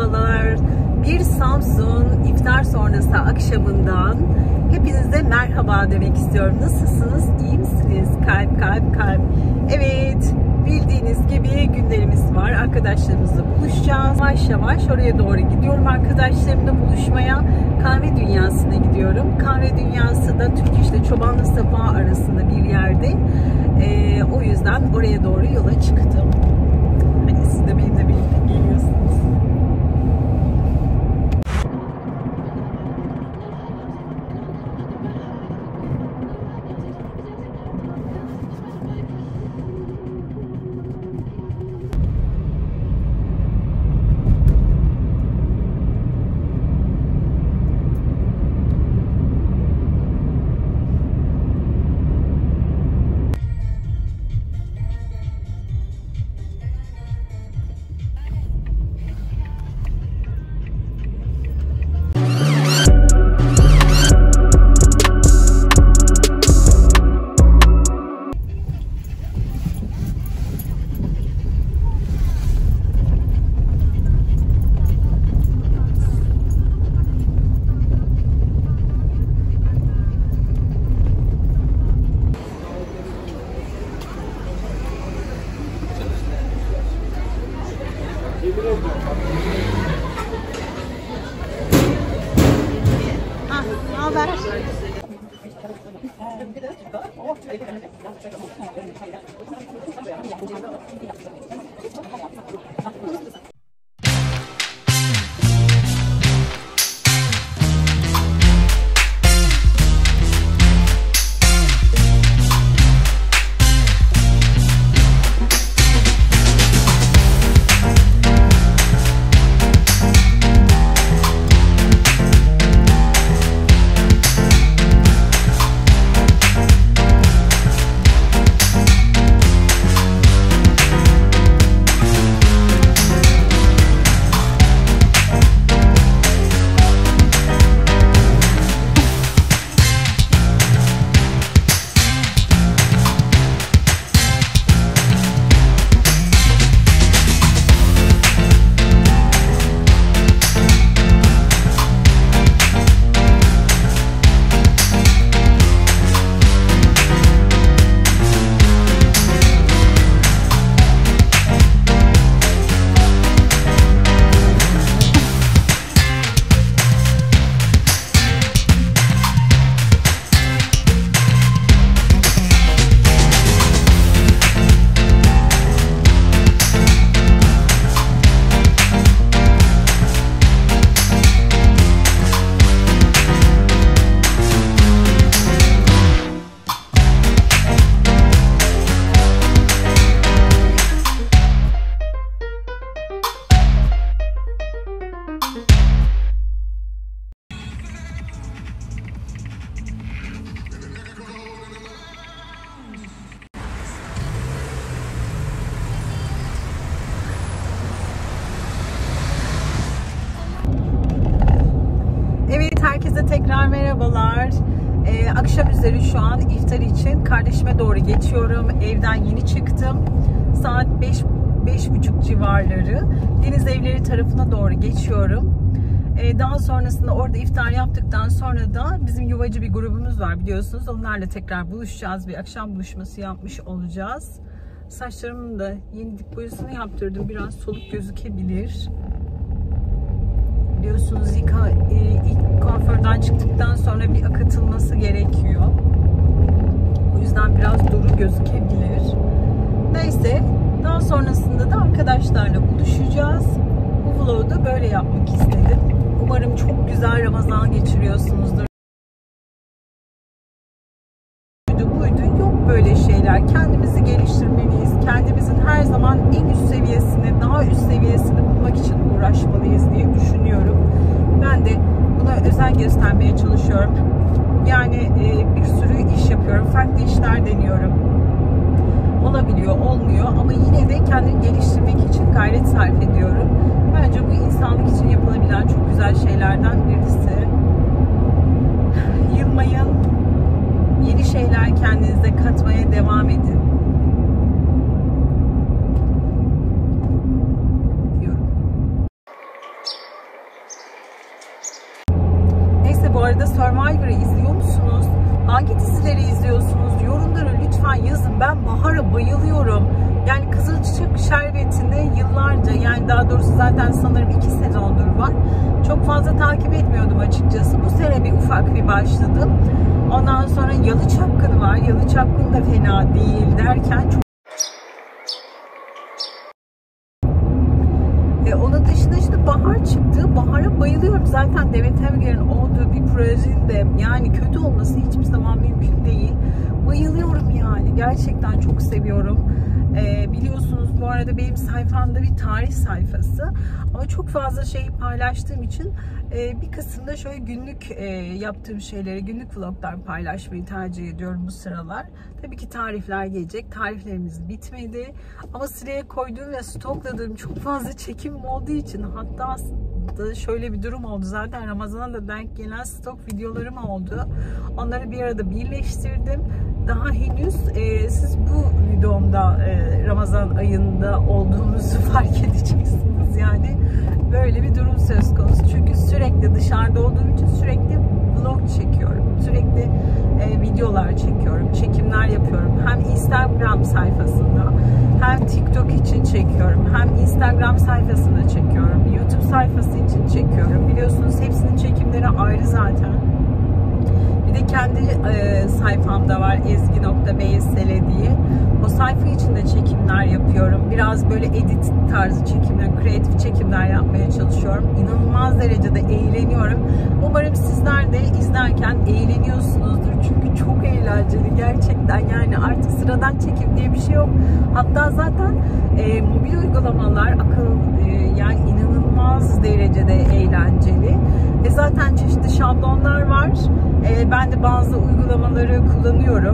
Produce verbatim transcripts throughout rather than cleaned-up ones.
merhabalar. Bir Samsun iftar sonrası akşamından hepinize merhaba demek istiyorum. Nasılsınız? İyi misiniz? Kalp kalp kalp. Evet, bildiğiniz gibi günlerimiz var. Arkadaşlarımızla buluşacağız. Yavaş yavaş oraya doğru gidiyorum. Arkadaşlarımla buluşmaya kahve dünyasına gidiyorum. Kahve dünyası da Türk İş'le Çobanlı Safa arasında bir yerde. Ee, o yüzden oraya doğru yola çıktım. Hani siz de benimle birlikte geliyorsunuz. Ah, ne haber? Herkese tekrar merhabalar. Ee, akşam üzeri şu an iftar için kardeşime doğru geçiyorum. Evden yeni çıktım. Saat beş beş buçuk civarları. Deniz Evleri tarafına doğru geçiyorum. Ee, daha sonrasında orada iftar yaptıktan sonra da bizim yuvacı bir grubumuz var biliyorsunuz. Onlarla tekrar buluşacağız. Bir akşam buluşması yapmış olacağız. Saçlarımın da yeni dip boyasını yaptırdım. Biraz soluk gözükebilir. Biliyorsunuz ilk, ilk kuaförden çıktıktan sonra bir akıtılması gerekiyor. O yüzden biraz duru gözükebilir. Neyse, daha sonrasında da arkadaşlarla buluşacağız. Bu vlogu da böyle yapmak istedim. Umarım çok güzel Ramazan geçiriyorsunuzdur. Buydu, yok böyle şeyler. Kendimizi geliştirmeliyiz. Kendimizin her zaman en üst seviyesini, daha üst seviyesini bulmak için uğraşmalıyız diye düşünüyorum. Ben de buna özen göstermeye çalışıyorum. Yani e, bir sürü iş yapıyorum. Farklı işler deniyorum. Olabiliyor, olmuyor ama yine de kendimi geliştirmek için gayret sarf ediyorum. Bence bu insanlık için yapılabilen çok güzel şeylerden birisi. Yılmayın. Yeni şeyler kendinize katmaya devam edin. Diyorum. arada Survivor'ı izliyor musunuz? Hangi dizileri izliyorsunuz? Yorumlara lütfen yazın. Ben Bahar'a bayılıyorum. Yani Kızılçık Şerbeti'nde yıllarca, yani daha doğrusu zaten sanırım iki sezondur var. Çok fazla takip etmiyordum açıkçası. Bu sene bir ufak bir başladım. Ondan sonra Yalı Çapkını var. Yalı Çapkını da fena değil derken çok... E, onun dışında işte Bahar çıktı. Bahar'a bayılıyorum. Zaten Demet Evgar'ın olduğu bir projenin de yani kötü olması hiçbir zaman mümkün değil. Bayılıyorum yani. Gerçekten çok seviyorum. Ee, biliyorsunuz bu arada benim sayfamda bir tarih sayfası ama çok fazla şeyi paylaştığım için e, bir kısımda şöyle günlük e, yaptığım şeyleri, günlük vloglar paylaşmayı tercih ediyorum bu sıralar. Tabii ki tarifler gelecek. Tariflerimiz bitmedi ama sıraya koyduğum ve stokladığım çok fazla çekim olduğu için, hatta da şöyle bir durum oldu. Zaten Ramazan'a da denk gelen stok videolarım oldu. Onları bir arada birleştirdim. Daha henüz e, siz bu videomda e, Ramazan ayında olduğumuzu fark edeceksiniz yani. Böyle bir durum söz konusu. Çünkü sürekli dışarıda olduğum için sürekli vlog çekiyorum. Sürekli e, videolar çekiyorum. Çekimler yapıyorum. Hem Instagram sayfasında hem TikTok için çekiyorum. Hem Instagram sayfasında çekiyorum. YouTube sayfası için çekiyorum. Biliyorsunuz hepsinin çekimleri ayrı zaten. Bir de kendi e, sayfamda var, ezgi nokta bsl diye. O sayfa için de çekimler yapıyorum. Biraz böyle edit tarzı çekimler, kreatif çekimler yapmaya çalışıyorum. İnanılmaz derecede eğleniyorum. Umarım sizler de izlerken eğleniyorsunuzdur. Çünkü çok eğlenceli gerçekten. Yani artık sıradan çekim diye bir şey yok. Hatta zaten e, mobil uygulamalar akıl e, yani inanılmaz derecede eğlenceli. E zaten çeşitli şablonlar var. E, ben de bazı uygulamaları kullanıyorum.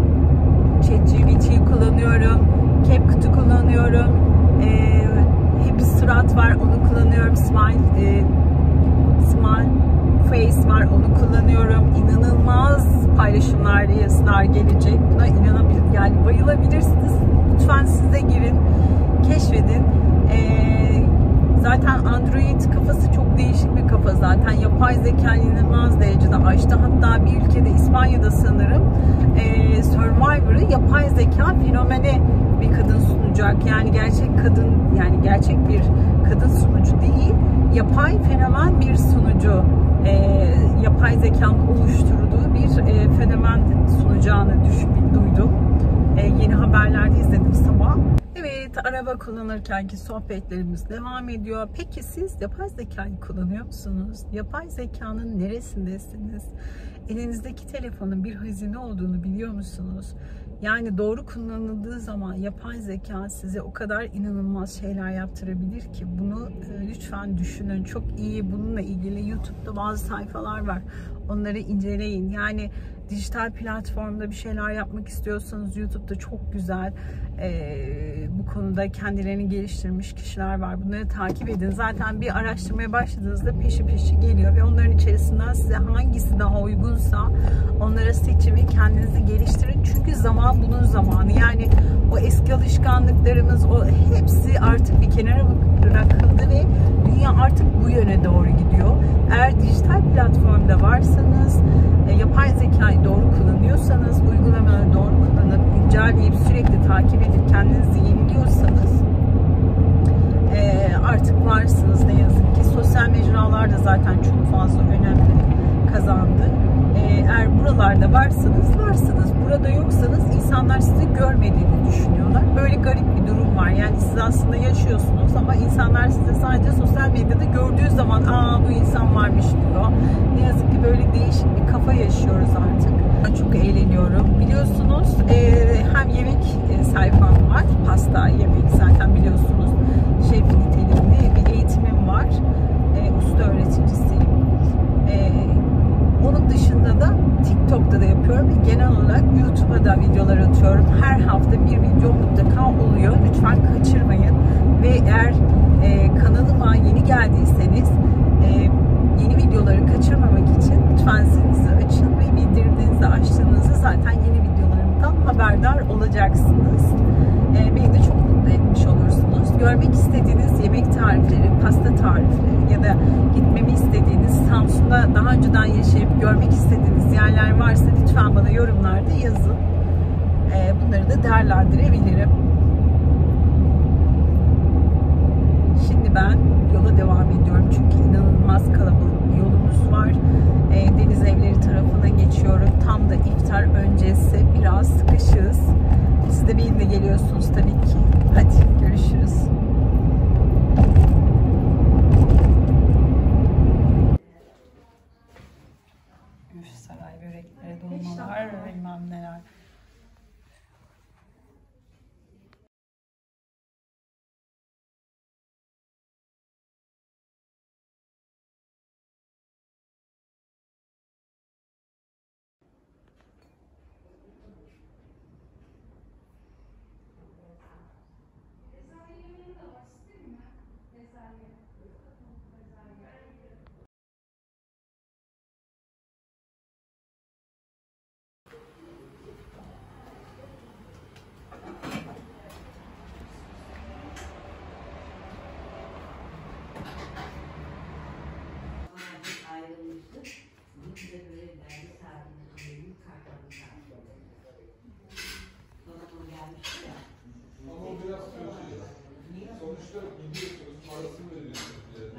ChatGPT kullanıyorum. CapCut'u kullanıyorum. E, Happy Surat var, onu kullanıyorum. Smile, e, Smile Face var, onu kullanıyorum. İnanılmaz paylaşımlar, reels'lar gelecek. Buna inanabilir, yani bayılabilirsiniz. Lütfen siz de girin, keşfedin. E, zaten Android kafası çok değişik bir kafa zaten. Yapay zeka inanılmaz derecede açtı. Hatta bir ülkede, İspanya'da sanırım, e, Survivor'ı yapay zeka fenomeni bir kadın sunacak. Yani gerçek kadın, yani gerçek bir kadın sunucu değil, yapay fenomen bir sunucu. E, yapay zekanın oluşturduğu bir e, fenomen sunacağını düşündüm, duydum. E, yeni haberlerde izledim sabah. Evet, araba kullanırkenki sohbetlerimiz devam ediyor. Peki siz yapay zekayı kullanıyor musunuz? Yapay zekanın neresindesiniz? Elinizdeki telefonun bir hazine olduğunu biliyor musunuz? Yani doğru kullanıldığı zaman yapay zeka size o kadar inanılmaz şeyler yaptırabilir ki bunu e, lütfen düşünün. Çok iyi, bununla ilgili YouTube'da bazı sayfalar var. Onları inceleyin. Yani dijital platformda bir şeyler yapmak istiyorsanız YouTube'da çok güzel e, bu konuda kendilerini geliştirmiş kişiler var. Bunları takip edin. Zaten bir araştırmaya başladığınızda peşi peşi geliyor ve onların içerisinden size hangisi daha uygunsa onlara seçin ve kendinizi geliştirin. Çünkü zaman bunun zamanı. Yani o eski alışkanlıklarımız, o hepsi artık bir kenara bırakıldı ve dünya artık bu yöne doğru gidiyor. Eğer dijital platformda varsanız, e, yapay zekayı doğru kullanıyorsanız, uygulamaları doğru kullanıp güncelleyip sürekli takip edip kendinizi yeniliyorsanız e, artık varsınız ne yazık ki. Sosyal mecralar da zaten çok fazla önemli kazandı. E, eğer buralarda varsanız varsınız. Burada yoksanız insanlar sizi görmediğini düşünüyorlar. Böyle garip bir durum var. Yani siz aslında yaşıyorsunuz ama insanlar sizi sadece sosyal medyada gördüğü zaman aa bu insan varmış diyor. Ne yazık ki böyle değişik bir kafa yaşıyoruz artık. Ben çok eğleniyorum. Biliyorsunuz e, hem yemek e, sayfam var. Pasta, yemek zaten biliyorsunuz. Şef nitelimli bir eğitimim var. E, usta öğreticisiyim. E, onun dışında da TikTok'ta da yapıyorum ve genel olarak YouTube'a da videolar atıyorum. Her hafta bir video mutlaka oluyor. Lütfen kaçırmayın. Ve eğer e, kanalıma yeni geldiyseniz e, yeni videoları kaçırmamak için lütfen zilinizi açın ve bildirimlerinizi açtığınızda zaten yeni videolarımdan haberdar olacaksınız. E, beni de çok mutlu etmiş olursunuz. Görmek istediğiniz yemek tarifleri, pasta tarifleri ya da gitmemi istediğiniz Samsun'da daha önceden yaşayıp görmek istediğiniz yerler varsa lütfen bana yorumlarda yazın. Ee, bunları da değerlendirebilirim. Şimdi ben yola devam ediyorum çünkü inanılmaz kalabalık bir yolumuz var. Ee, Deniz Evleri tarafına geçiyorum. Tam da iftar öncesi, biraz sıkışığız. Siz de benimle geliyorsunuz tabii ki. Hadi görüşürüz. Üf, saray börekleri, dolmalar ve bilmem neler. Sonuçta gidiyorsunuz, parasını veriyorsunuz.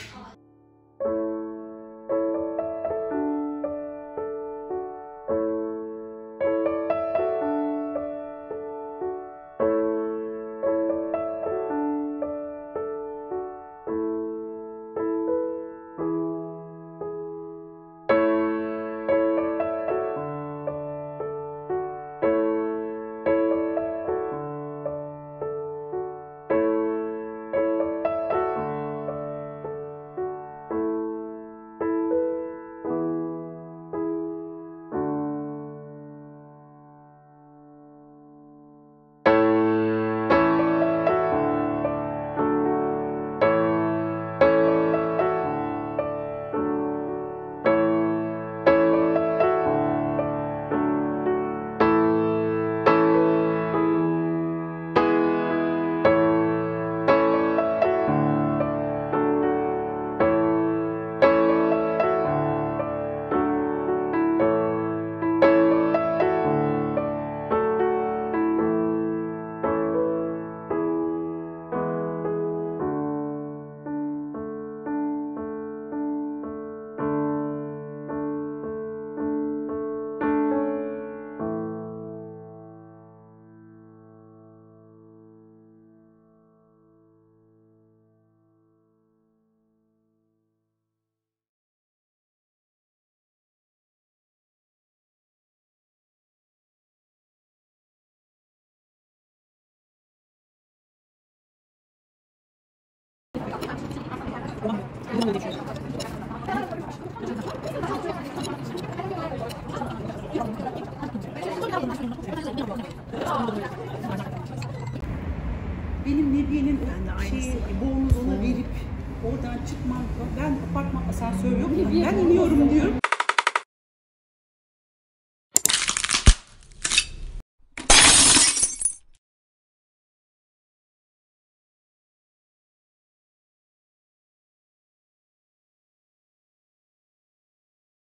Benim Nebiye'nin şeyi, bonusunu verip oradan çıkmam, ben apartman asansör yok mu? Ben iniyorum diyorum.